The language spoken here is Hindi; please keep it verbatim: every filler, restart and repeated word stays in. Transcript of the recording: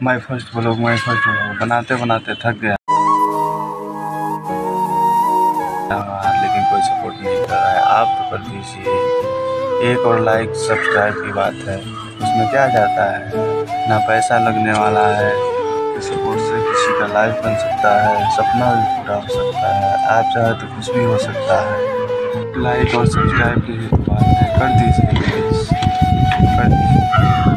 My first blog my first blog बनाते बनाते थक गया, लेकिन कोई सपोर्ट नहीं कर रहा है। आप तो कर दीजिए, एक और लाइक सब्सक्राइब की बात है, उसमें क्या जाता है, ना पैसा लगने वाला है। सपोर्ट से किसी का लाइफ बन सकता है, सपना भी पूरा हो सकता है। आप चाहे तो कुछ भी हो सकता है। लाइक और सब्सक्राइब की बात है, कर दीजिए प्लीज़, कर दीजिए।